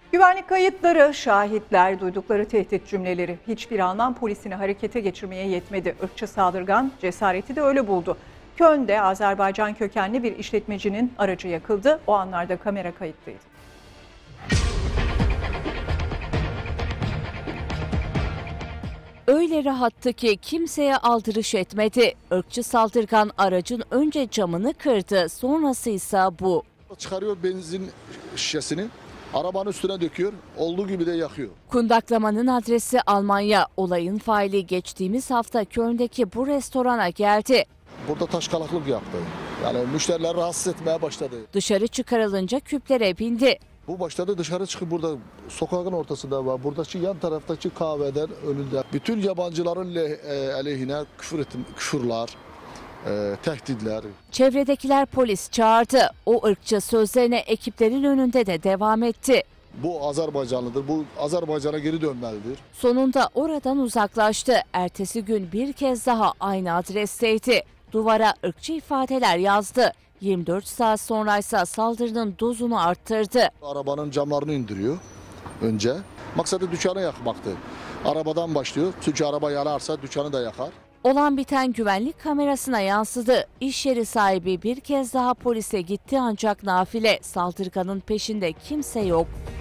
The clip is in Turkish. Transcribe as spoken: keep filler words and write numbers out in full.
Güvenlik kayıtları, şahitler, duydukları tehdit cümleleri hiçbir Alman polisini harekete geçirmeye yetmedi. Irkçı saldırgan cesareti de öyle buldu. Köln'de Azerbaycan kökenli bir işletmecinin aracı yakıldı. O anlarda kamera kayıtlıydı. Öyle rahattı ki kimseye aldırış etmedi. Irkçı saldırgan aracın önce camını kırdı, sonrası ise bu. Çıkarıyor benzin şişesini, arabanın üstüne döküyor, olduğu gibi de yakıyor. Kundaklamanın adresi Almanya. Olayın faili geçtiğimiz hafta Köln'deki bu restorana geldi. Burada taşkalaklık yaptı. Yani müşterileri rahatsız etmeye başladı. Dışarı çıkarılınca küplere bindi. Bu başladı dışarı çıkıp burada sokağın ortasında var. Buradaki yan taraftaki kahveden önünde bütün yabancıların aleyhine küfür ettim, küfürler, e, tehditler. Çevredekiler polis çağırdı. O ırkçı sözlerine ekiplerin önünde de devam etti. Bu Azerbaycanlıdır, bu Azerbaycan'a geri dönmelidir. Sonunda oradan uzaklaştı. Ertesi gün bir kez daha aynı adresteydi. Duvara ırkçı ifadeler yazdı. yirmi dört saat sonraysa saldırının dozunu arttırdı. Arabanın camlarını indiriyor önce. Maksadı dükkanı yakmaktı. Arabadan başlıyor. Çünkü araba yanarsa dükkanı da yakar. Olan biten güvenlik kamerasına yansıdı. İş yeri sahibi bir kez daha polise gitti ancak nafile. Saldırganın peşinde kimse yok.